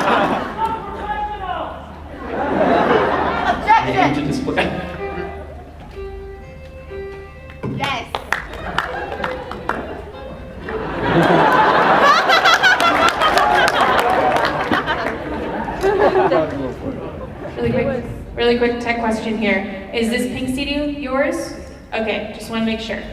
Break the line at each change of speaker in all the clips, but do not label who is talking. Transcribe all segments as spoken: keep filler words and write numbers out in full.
Objection! To display. Yes.
Really quick, really quick tech question here. Is this pink C D yours? Okay, just want to make sure.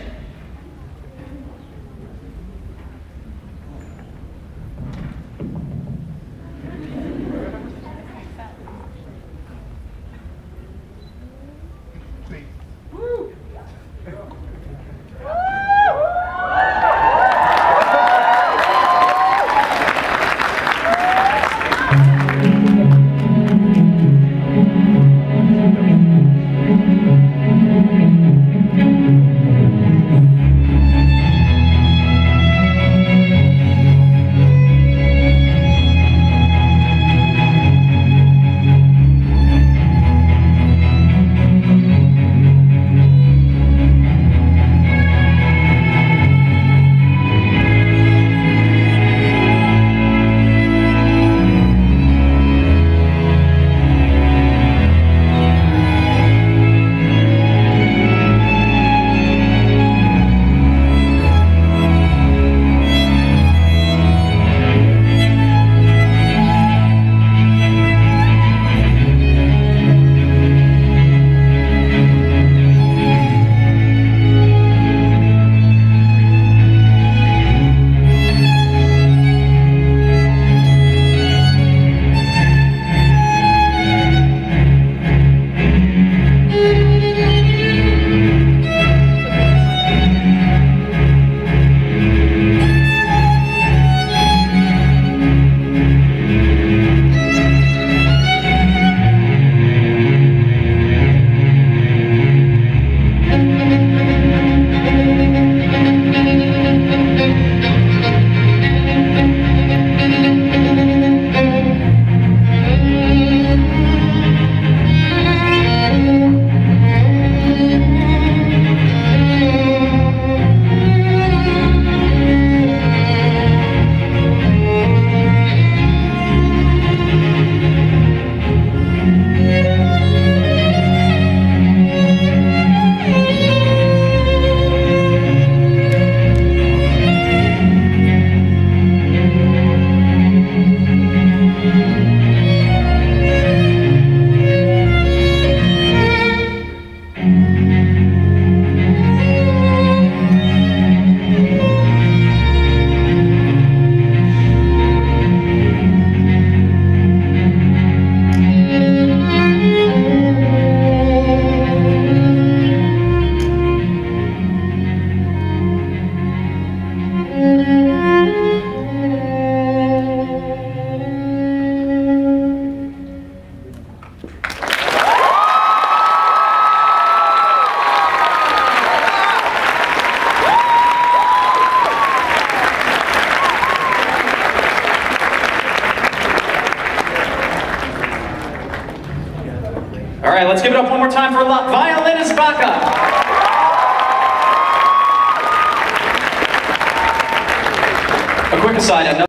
All right, let's give it up one more time for Violinist Baka. A quick aside, I know